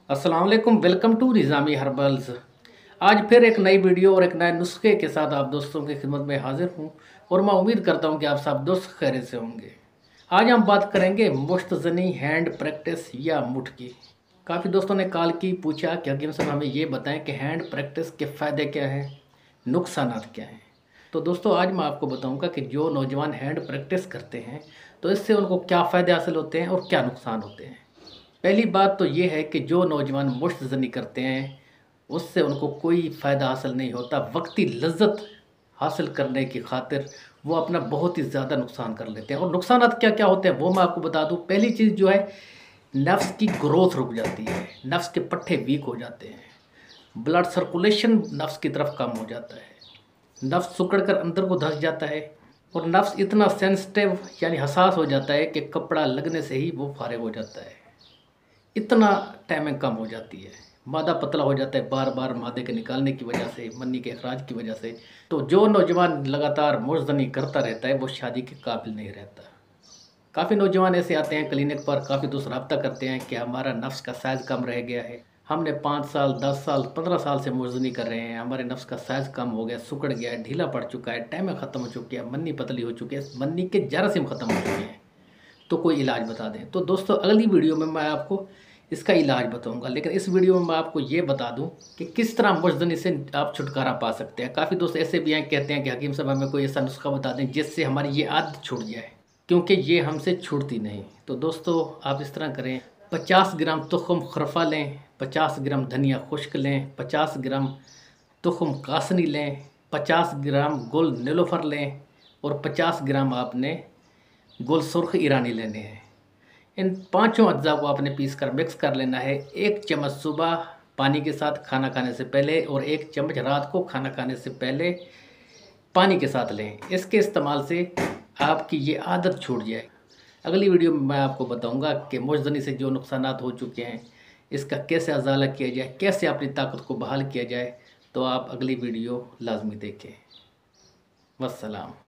अस्सलाम वालेकुम, welcome to Nizami herbals. आज फिर एक नई वीडियो और एक नए नुस्खे के साथ आप दोस्तों की खिदमत में हाजिर हूँ और मैं उम्मीद करता हूँ कि आप सब दोस्त खैरियत से होंगे। आज हम बात करेंगे मुश्तज़नी हैंड प्रैक्टिस या मुठ की। काफ़ी दोस्तों ने कॉल की, पूछा कि हकीम साहब हमें ये बताएं कि हैंड प्रैक्टिस के फ़ायदे क्या हैं, नुकसानात क्या हैं। तो दोस्तों आज मैं आपको बताऊंगा कि जो नौजवान हैंड प्रैक्टिस करते हैं तो इससे उनको क्या फ़ायदे हासिल होते हैं और क्या नुकसान होते हैं। पहली बात तो ये है कि जो नौजवान मुश्तज़नी करते हैं उससे उनको कोई फ़ायदा हासिल नहीं होता। वक्ती लज्जत हासिल करने की खातिर वो अपना बहुत ही ज़्यादा नुकसान कर लेते हैं। और नुकसानात क्या क्या होते हैं वो मैं आपको बता दूं। पहली चीज़ जो है, नफ्स की ग्रोथ रुक जाती है, नफ्स के पट्टे वीक हो जाते हैं, ब्लड सर्कुलेशन नफ्स की तरफ कम हो जाता है, नफ्स सिकुड़ कर अंदर को धंस जाता है और नफ्स इतना सेंसिटिव यानी हसास हो जाता है कि कपड़ा लगने से ही वो फारिग हो जाता है। इतना टाइमिंग कम हो जाती है, मादा पतला हो जाता है बार बार मादे के निकालने की वजह से, मन्नी के अखराज की वजह से। तो जो नौजवान लगातार मुर्ज़नी करता रहता है वो शादी के काबिल नहीं रहता। काफ़ी नौजवान ऐसे आते हैं क्लिनिक पर, काफ़ी दोस्त रब्ता करते हैं कि हमारा नफ्स का साइज़ कम रह गया है, हमने 5 साल 10 साल 15 साल से मुर्ज़नी कर रहे हैं, हमारे नफ्स का साइज़ कम हो गया, सिकुड़ गया है, ढीला पड़ चुका है, टाइमें ख़त्म हो चुकी है, मन्नी पतली हो चुकी है, मन्नी के जरासीम ख़त्म हो चुके हैं, तो कोई इलाज बता दें। तो दोस्तों अगली वीडियो में मैं आपको इसका इलाज बताऊंगा, लेकिन इस वीडियो में मैं आपको ये बता दूं कि किस तरह मुज़दनी से आप छुटकारा पा सकते हैं। काफ़ी दोस्त ऐसे भी हैं कहते हैं कि हकीम साहब हमें कोई ऐसा नुस्खा बता दें जिससे हमारी ये आदत छूट जाए, क्योंकि ये हमसे छूटती नहीं। तो दोस्तों आप इस तरह करें, 50 ग्राम तुखम खरफा लें, 50 ग्राम धनिया खुश्क लें, 50 ग्राम तुखम कासनी लें, 50 ग्राम गुल नीलोफर लें और 50 ग्राम आपने गुल सुर्ख ईरानी लेने हैं। इन पांचों अज्जा को आपने पीस कर मिक्स कर लेना है। 1 चम्मच सुबह पानी के साथ खाना खाने से पहले और 1 चम्मच रात को खाना खाने से पहले पानी के साथ लें। इसके इस्तेमाल से आपकी ये आदत छूट जाए। अगली वीडियो में मैं आपको बताऊंगा कि मुज़दनी से जो नुकसानात हो चुके हैं इसका कैसे अजाला किया जाए, कैसे अपनी ताकत को बहाल किया जाए। तो आप अगली वीडियो लाजमी देखें। वस्सलाम।